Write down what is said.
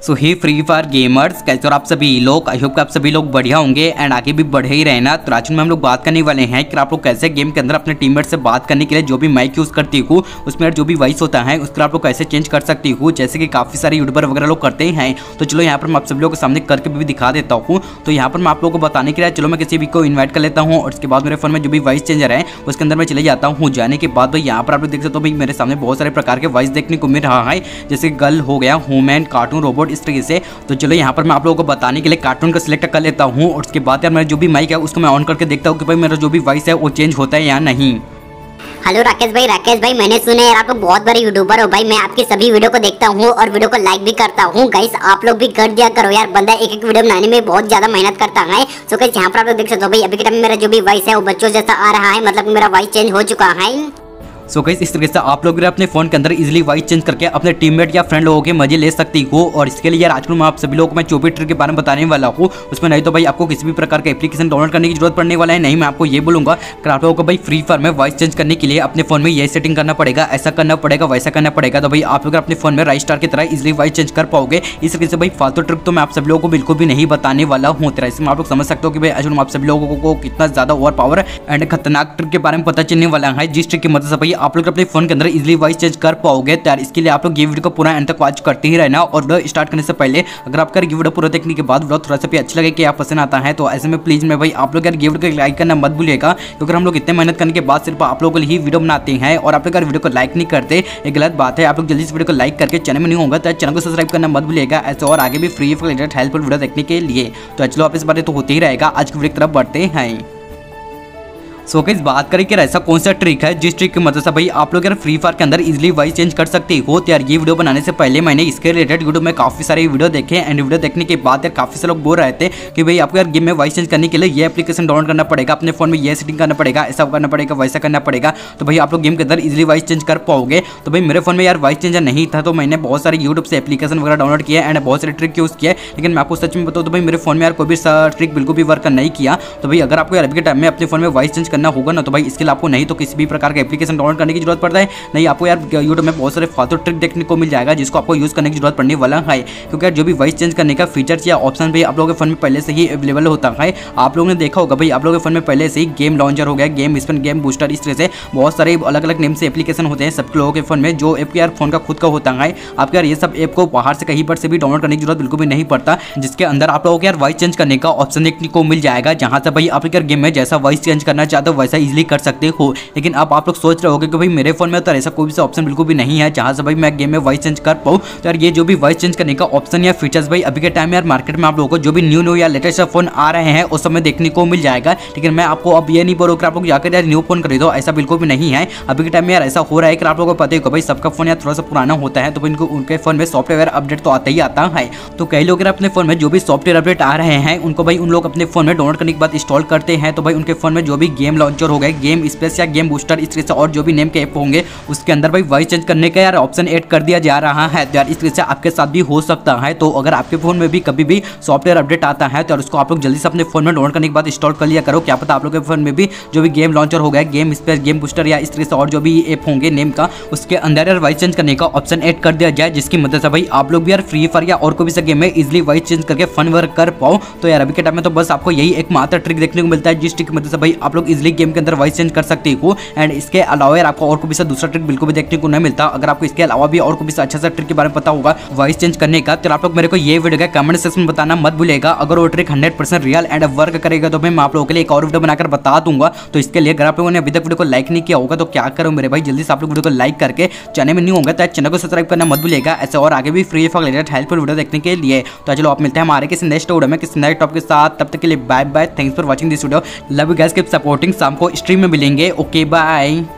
सो hi Free Fire gamers कैसे और आप सभी लोग, आई होप आप सभी लोग बढ़िया होंगे एंड आगे भी बढ़े ही रहना। तो आज में हम लोग बात करने वाले हैं कि आप लोग कैसे गेम के अंदर अपने टीममेट से बात करने के लिए जो भी माइक यूज़ करती हूँ उसमें जो भी वॉइस होता है उसको आप लोग कैसे चेंज कर सकती हूँ, जैसे कि काफ़ी सारे यूट्यूबर वगैरह लोग करते हैं। तो चलो यहाँ पर मैं आप सभी लोगों के सामने करके भी दिखा देता हूँ। तो यहाँ पर मैं आप लोगों को बताने के लिए चलो मैं किसी भी को इन्वाइट कर लेता हूँ और उसके बाद मेरे फोन में जो भी वॉइस चेंजर है उसके अंदर मैं चले जाता हूँ। जाने के बाद भाई यहाँ पर आप लोग देख सकते हो भाई मेरे सामने बहुत सारे प्रकार के वॉइस देखने को मिल रहा है, जैसे गर्ल हो गया, ह्यूमन, कार्टून, रोबोट, इस तरीके से। तो चलो यहाँ पर मैं आप लोगों को बताने के लिए कार्टून का सिलेक्ट कर लेता हूँ और उसके बाद यार मेरा जो भी माइक है उसको मैं ऑन करके देखता हूँ कि भाई मेरा जो भी वॉइस है वो चेंज होता है या नहीं। हेलो राकेश भाई मैंने सुना है यार आप लोग बहुत बड़े यूट्यूबर हो भाई। मैं आपकी सभी वीडियो को देखता हूँ और वीडियो को लाइक भी करता हूँ। गाइस आप लोग भी कर दिया करो यार, बंदा एक वीडियो बनाने में बहुत ज्यादा मेहनत करता है। सो गाइस यहाँ पर आप लोग देख सकते हो भाई अभी के टाइम में मेरा जो भी वॉइस है वो बच्चों जैसा आ रहा है, मतलब मेरा वॉइस चेंज हो चुका है। सो गाइस इस तरीके से आप लोग भी अपने फोन के अंदर इजीली वॉइस चेंज करके अपने टीममेट या फ्रेंड लोगों के मजे ले सकती हो। और इसके लिए यार आजकल मैं आप सभी लोगों को मैं जो भी ट्रिक के बारे में बताने वाला हूँ उसमें नहीं तो भाई आपको किसी भी प्रकार का एप्लीकेशन डाउनलोड करने की जरूरत पड़ने वाला है। नहीं, मैं आपको ये बोलूंगा कि आप लोगों को भाई फ्री फायर में वॉइस चेंज करने के लिए अपने फोन में ये सेटिंग करना पड़ेगा, ऐसा करना पड़ेगा, वैसा करना पड़ेगा। तो भाई आप लोग अपने फोन में राइट स्टार की तरह इजिली वॉइस चेंज कर पाओगे। इस तरीके से भाई फालतू ट्रिक तो मैं आप सभी लोगों को बिल्कुल भी नहीं बताने वाला हूँ। तरह इसमें आप लोग समझ सकते हो कि भाई आज आप सभी लोगों को कितना ज्यादा ओवर पावर एंड खतरनाक ट्रिक के बारे में पता चलने वाला है, जिस ट्रिक की मदद से भाई आप लोग अपने फोन अंदर इजीली वॉइस चेंज कर पाओगे। तो यार इसके लिए आप लोग ये वीडियो को पूरा एंड तक वॉच करते ही रहना। और वीडियो स्टार्ट करने से पहले अगर आपका ये वीडियो पूरा देखने के बाद वीडियो थोड़ा सा भी अच्छा लगे कि आप पसंद आता है तो ऐसे में प्लीज मैं भाई आप लोग यार ये वीडियो को लाइक करना मत भूलिएगा, क्योंकि हम लोग इतने मेहनत करने के बाद सिर्फ आप लोगों के लिए ही वीडियो बनाते हैं और आप लोग अगर वीडियो को लाइक नहीं करते ये गलत बात है। आप लोग जल्दी से वीडियो को लाइक करके चैनल में नहीं होगा तो चैनल को सब्सक्राइब करना मत भूलिएगा, ऐसे और आगे भी फ्री हेल्पफुल वीडियो देखने के लिए। तो चलो आप इस बारे तो होते ही रहेगा, आज की वीडियो की तरफ बढ़ते हैं। सो गाइस बात करें कि ऐसा कौन सा ट्रिक है जिस ट्रिक की मदद से भाई आप लोग यार फ्री फायर के अंदर इजीली वॉइस चेंज कर सकते हो। तो यार ये वीडियो बनाने से पहले मैंने इसके रिलेटेड यूट्यूब में काफी सारे वीडियो देखे एंड वीडियो देखने के बाद यार काफी सारे लोग बोल रहे थे कि भाई आपको यार गेम में वॉइस चेंज करने के लिए ये एप्लीकेशन डाउनलोड करना पड़ेगा, अपने फोन में ये सेटिंग करना पड़ेगा, ऐसा करना पड़ेगा, वैसा करना पड़ेगा, तो भाई आप लोग गेम के अंदर इजीली वॉइस चेंज कर पाओगे। तो भाई मेरे फोन में यार वॉइस चेंजर नहीं था तो मैंने बहुत सारे यूट्यूब से एप्लीकेशन वगैरह डाउनलोड किया एंड बहुत सारे ट्रिक यूज किया, लेकिन मैं आपको सच में बताऊँ तो भाई मेरे फोन में यार कोई भी ट्रिक बिल्कुल भी वर्क नहीं किया। तो भाई अगर आपको यार अभी के टाइम में अपने फोन में वॉइस चेंज करना होगा ना तो भाई इसके लिए आपको नहीं तो किसी भी प्रकार का एप्लीकेशन डाउनलोड करने की जरूरत पड़ता है, नहीं आपको यार यूट्यूब में बहुत सारे फालतू ट्रिक देखने को मिल जाएगा जिसको आपको यूज करने की जरूरत पड़ने वाला है। क्योंकि यार जो भी वॉइस चेंज करने का फीचर्स या ऑप्शन भी आप लोगों के फोन में पहले से ही अवेलेबल होता है। आप लोगों ने देखा होगा भाई आप लोगों के फोन में पहले से ही गेम लॉन्चर हो गया, गेम स्पिन, गेम बूस्टर, इस तरह से बहुत सारे अलग अलग नेम से एप्लीकेशन होते हैं सब लोगों के फोन में, जो ऐप यार फोन का खुद का होता है। आपके यार ये सब ऐप को बाहर से कहीं पर से भी डाउनलोड करने की जरूरत बिल्कुल भी नहीं पड़ता, जिसके अंदर आप लोगों को यार वॉइस चेंज करने का ऑप्शन देखने को मिल जाएगा, जहां से भाई आप यार गेम में जैसा वॉइस चेंज करना चाहते हो वैसा इजीली कर सकते हो। लेकिन अब आप लोग सोच रहे होगे कि भाई मेरे फोन में तो ऐसा कोई भी ऑप्शन बिल्कुल भी नहीं है जहां से भाई मैं गेम में वॉइस चेंज कर पाऊँ। तो यार ये जो भी वॉइस चेंज करने का ऑप्शन या फीचर्स भाई अभी के टाइम में यार मार्केट में आप लोगों को जो भी न्यू या लेटेस्ट फोन आ रहे हैं उस समय देखने को मिल जाएगा। लेकिन मैं आपको अब ये नहीं बोलूँ कि आप लोग जाकर यार न्यू फोन खरीदो, ऐसा बिल्कुल भी नहीं है। अभी के टाइम में यार ऐसा हो रहा है कि आप लोगों को पता ही हो भाई सबका फोन यार थोड़ा सा पुराना होता है, तो इनको उनके फोन में सॉफ्टवेयर अपडेट तो आता ही आता है। तो कई लोग अपने फोन में जो भी सॉफ्टवेयर अपडेट आ रहे हैं उनको भाई उन लोग अपने फोन में डाउनलोड करने के बाद इंस्टॉल करते हैं। तो भाई उनके फोन में जो भी गेम लॉन्चर हो गए, गेम स्पेस या गेम बूस्टर, इस तरह से और जो भी नेम के ऐप होंगे उसके अंदर भाई वॉइस चेंज करने का यार ऑप्शन ऐड कर दिया जा रहा है। तो यार इस तरह से आपके साथ भी हो सकता है। तो अगर आपके फोन में भी कभी भी सॉफ्टवेयर अपडेट आता है तो यार उसको आप लोग जल्दी से अपने फोन में डाउनलोड करने के बाद इंस्टॉल कर लिया करो। क्या पता आप लोग के फोन में भी जो भी गेम लॉन्चर हो गया, गेम स्पेस, गेम बूस्टर या इस तरह से और जो भी ऐप होंगे नेम का, उसके अंदर यार वॉइस चेंज करने का ऑप्शन ऐड कर दिया जाए, जिसकी मदद से भाई आप लोग भी यार फ्री फायर या और कोई भी सा गेम में इजिली वॉइस चेंज करके फन वर्क कर पाओ। तो यार अभी के टाइम में तो बस आपको यही एक मात्र ट्रिक देखने को मिलता है जिस ट्रिक की मदद से भाई आप लोग इजिली गेम के अंदर वॉइस चेंज कर सकते हो। एंड इसके अलावा यार आपको और कोई भी सा दूसरा ट्रिक बिल्कुल भी देखने को नहीं मिलता। अगर आपको इसके अलावा भी और कोई भी अच्छा सा ट्रिक के बारे में पता होगा वॉइस चेंज करने का तो आप लोग मेरे को ये वीडियो का कमेंट सेक्शन में बताना मत भूलिएगा। अगर वो ट्रिक 100% रियल एंड वर्क करेगा तो मैं आप लोगों के लिए एक और वीडियो बनाकर बता दूंगा। तो इसके लिए अगर आप लोगों ने अभी तक वीडियो को लाइक नहीं किया होगा तो क्या करो मेरे भाई, जल्दी से आप लोग वीडियो को लाइक करके चैनल में नहीं होगा तो चैनल को सब्सक्राइब करना मत भूलिएगा, ऐसे और आगे भी Free Fire related helpful video देखने के लिए। तो चलो आप मिलते हैं हमारे किसी नेक्स्ट वीडियो में किसी नए टॉपिक के साथ, तब तक के लिए bye bye, thanks for watching this video, love you guys, keep supporting. शाम को स्ट्रीम में मिलेंगे, ओके बाय।